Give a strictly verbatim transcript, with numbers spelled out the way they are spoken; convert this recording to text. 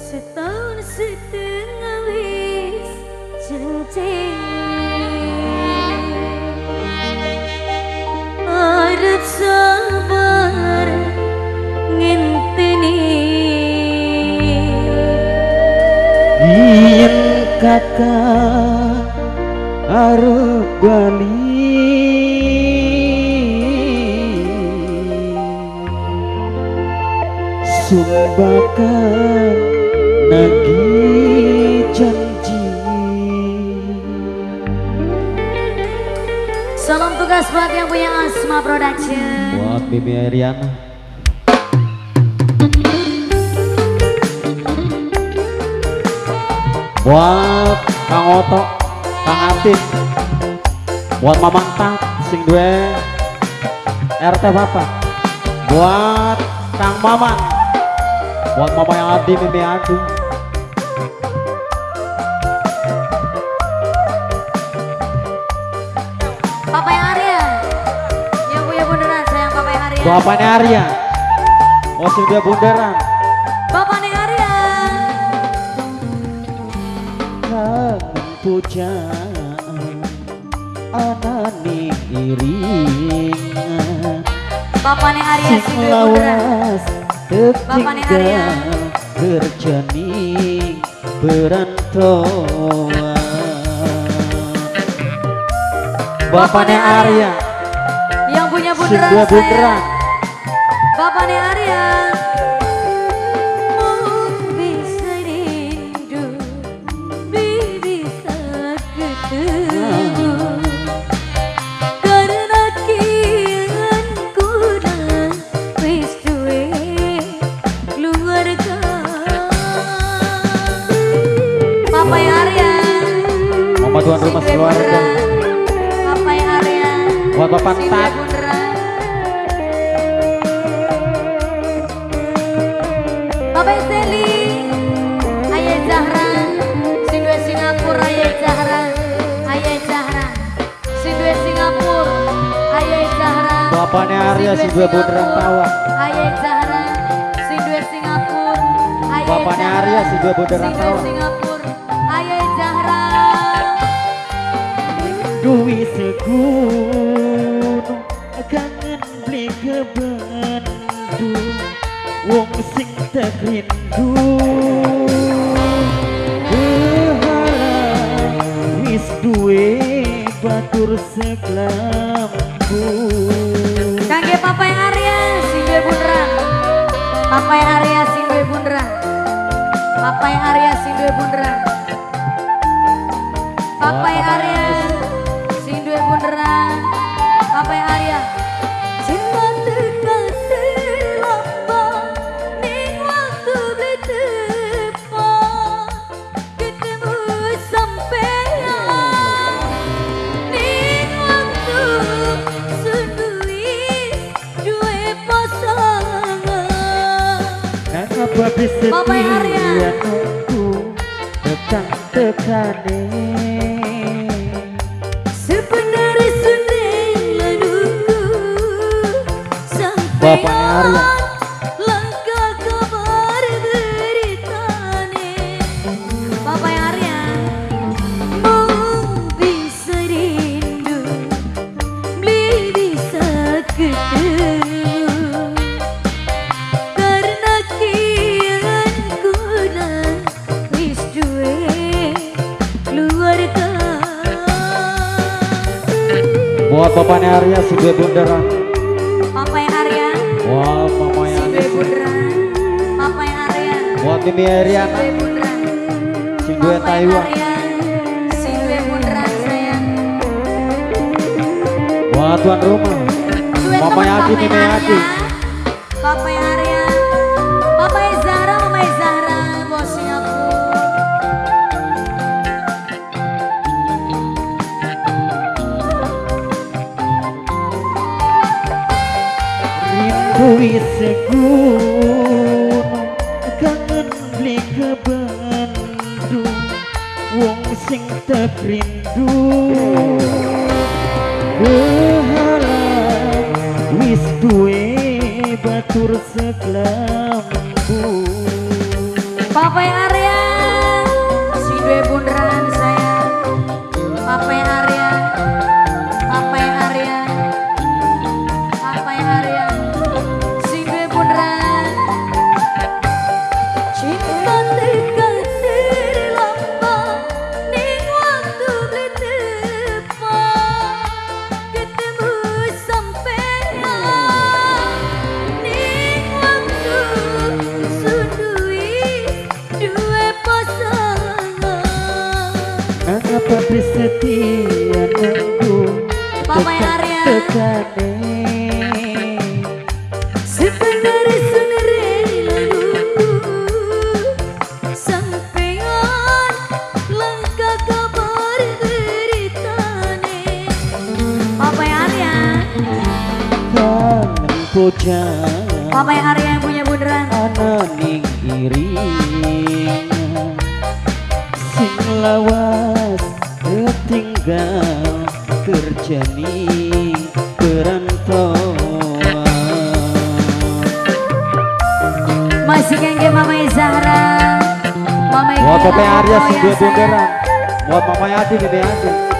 Setahun setengah wis cincin arep sabar ngenteni yen kakak arep bali sumbakan nagih janji. Salam tugas buat yang punya Asma Production. Buat Bibi Ariana. Buat Kang Oto, Kang Atif. Buat Mamang Tang sing duwe R T Bapak. Buat Kang Maman. Buat Mama yang Adi, Mimi Adi. Papa yang Arya, yang punya bundaran sayang Papa yang Arya. Bapaknya Arya, oh sudah bundaran. Bapaknya Arya. Kangen pujaan, anane iringan. Bapaknya Arya Sing sing duwe bundaran. lawas Bapaknya Arya. tertinggal kerjani berantauan. Bapaknya Arya, yang punya sing bundaran dua saya. bundaran. Bapaknya Arya. Mau bisa rindu, bisa ketemu. Karena kian kurang wis duwe keluarga. Bapaknya Arya. Mama tuan rumah sing duwe keluarga. bundaran. Bapaknya Arya. Buat Bapak sing duwe Tat. bundaran. Bapak Seli, Ayah Zahra, sing duwe Singapura, Ayah Zahra, Ayah Zahra, sing duwe Singapura, Ayah Zahra. Bapaknya Arya sing dua bundaran tawa. Ayah Zahra, sing duwe Singapura, Ayah Bapaknya Zahra, Arya sing dua bundaran sing duwe tawa. Singapura, Ayah Zahra. Duwi segunung kangen beli kebendu wong sing tak rindu berharap wis duwe batur seklambu. Kangge Papa yang Arya, sing duwe bundaran. Papa yang Arya sing duwe bundaran. Papa yang Arya sing duwe bundaran. Papa yang Arya sing duwe bundaran. Papa yang Arya. Cinta dekat terlambat, ning waktu tepat ketemu sampean. Ning waktu sunduis duwe pasangan. Kenapa bisa Papa yang Arya. dia nunggu tekan-tekane. Sebenarnya sudah nunggu sampai Bapaknya Arya. langkah kabar beritane. Bapaknya Arya. Mau bisa rindu, beli bisa ketemu. Karena kian kurang wis duwe keluarga. Buat bapaknya Arya sing dua bundaran. Papa yang Arya, Buat mamanya sing duwe bundaran. Papa yang Arya, buat Mimi Ariana duwe bundaran. sing dua Papa yang Taiwan. Arya, sing duwe bundaran sayang. Buat tuan rumah Duwe Mama teman Yadi, Papa Mimi yang Yadi. Arya. Papa yang Arya, Papa yang Zahra, Mama yang Zahra, bosnya aku. Rindu segunung kangen beli kebendu wong sing tak rindu berharap wis duwe batur seklambu. Papa Arya sing duwe bunderan sayang. Papa Arya, Papa Arya, Papa Arya sing duwe bunderan. Cinta tekan diri lambang ning waktu bletepa ketemu sampean ning waktu sundui dua pasangan. Mengapa bersetia nunggu Papa Arya tekane sebenarnya sebenarnya lalu sampean langkah kabar beritane. Papa Arya, Jangan bujang Papa Arya yang punya bunderan. ana ning iring sing lawas ketinggal terjani perantauan. Masih gengge Mama Zahra, Mama Buat Gila, Papa Arya oh sing ya duwe sayang. bunderan. Buat Mama Yati gede aja.